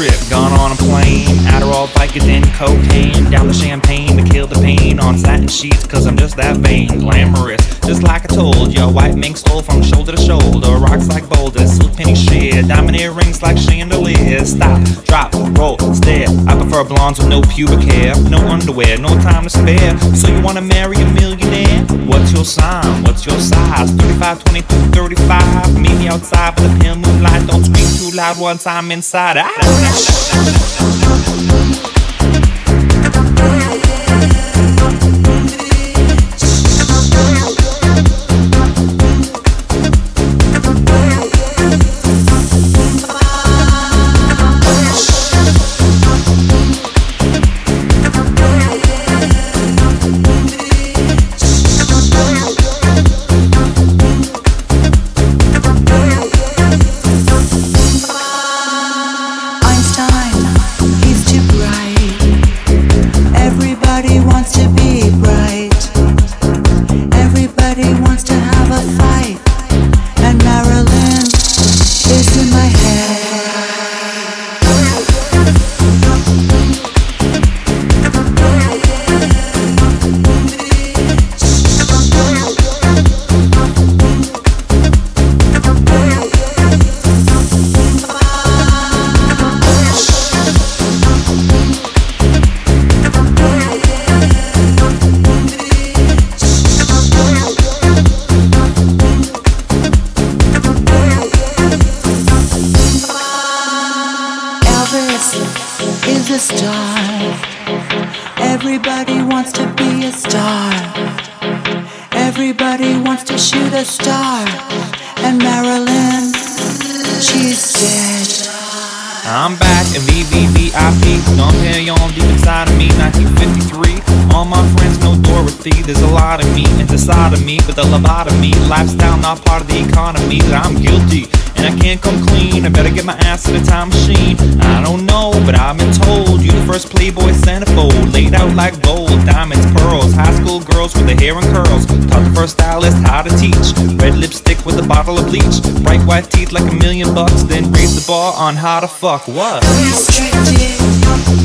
trip, gone on a plane, Adderall, Vicodin, cocaine, down the champagne to kill the pain, on satin sheets cause I'm just that vain, glamorous, just like I told ya, white mink stole from shoulder to shoulder, rocks like boulders, silk penny shred, diamond earrings like chandeliers, stop, drop, roll, stare, I prefer blondes with no pubic hair, no underwear, no time to spare, so you wanna marry a millionaire? What's your sign, what's your size, 35, 22, 35, meet me outside with a pale moonlight, don't scream too loud once I'm inside. Is a star. Everybody wants to be a star. Everybody wants to shoot a star. And Marilyn, she's dead. I'm back in VVVIP, Dom Perignon deep inside of me, 1953. All my friends know Dorothy, there's a lot of me inside of me, but the lobotomy, lifestyle not part of the economy, that I'm guilty. And I can't come clean, I better get my ass in a time machine. I don't know, but I've been told you the first Playboy centerfold, laid out like gold, diamonds, pearls, high school girls with their hair and curls, taught the first stylist how to teach, red lipstick with a bottle of bleach, bright white teeth like $1 million, then raised the bar on how to fuck. What? Restricted.